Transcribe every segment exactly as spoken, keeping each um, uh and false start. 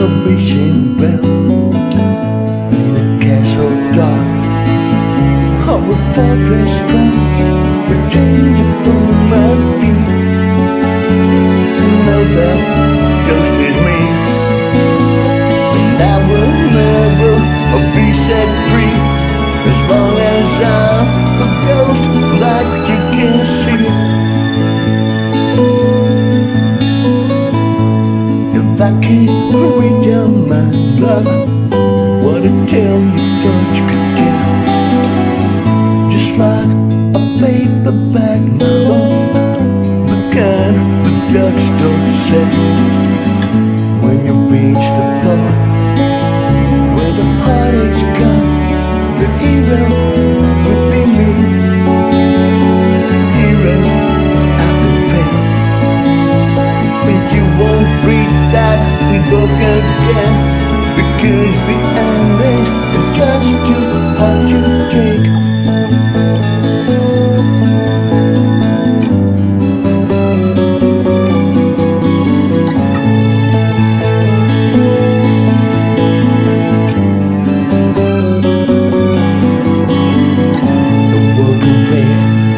a wishing well in a castle dark, or a fortress strong, but changeable might be. No doubt, ghost is me, and I will never be set free as long as I'm a ghost like you can see. If I can't read your mind, love, what a tale your touch could tell. Just like a paperback novel, the kind the drugstore said. When you reach the part where the heartaches come, the hero would be me. Hero after fate, but you won't read that book again, because the endings are just too hard to take. The world will play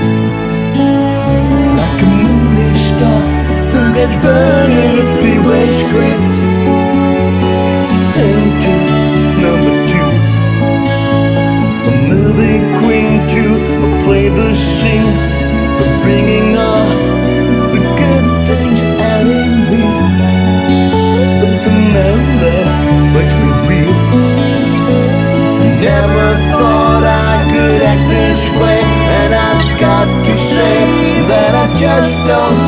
like a movie star who gets burned in a three-way script. Into number two, a movie queen to play the scene of bringing all the good things out in me. But the man that makes me real, never thought I could act this way, and I've got to say that I just don't